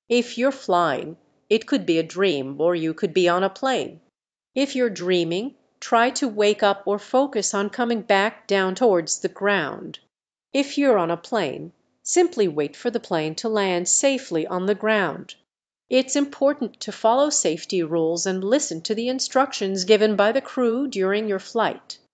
If you're flying, it could be a dream or you could be on a plane. If you're dreaming, try to wake up or focus on coming back down towards the ground. If you're on a plane, simply wait for the plane to land safely on the ground. It's important to follow safety rules and listen to the instructions given by the crew during your flight.